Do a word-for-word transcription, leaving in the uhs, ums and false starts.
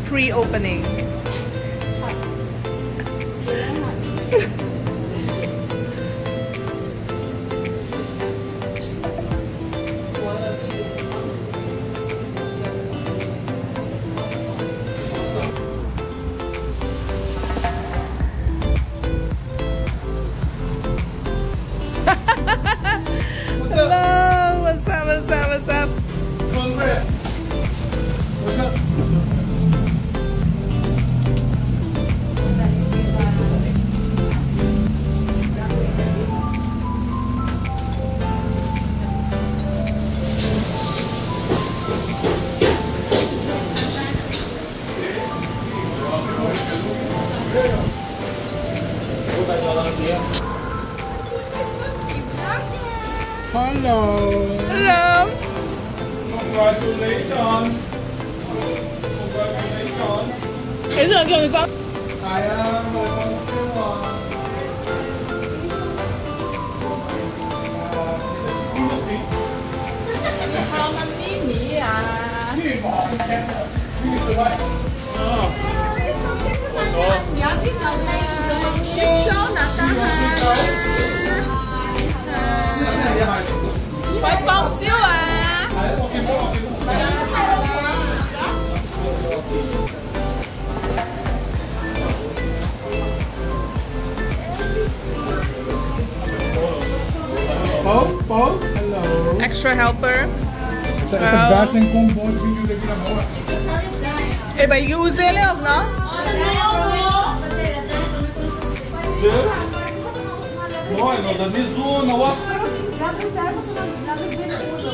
pre-opening. Hello, what's up, what's up, what's up? What's up? Hello. Hello. Congratulations. Congratulations. Esse aqui é o negócio. I am welcome Vai bom, seu ah. Paul, Paul, hello. Extra helper. Essa baixa em combo de vídeo daqui na mão. Eh ben, use ele ou não? No, no, da Mizuno,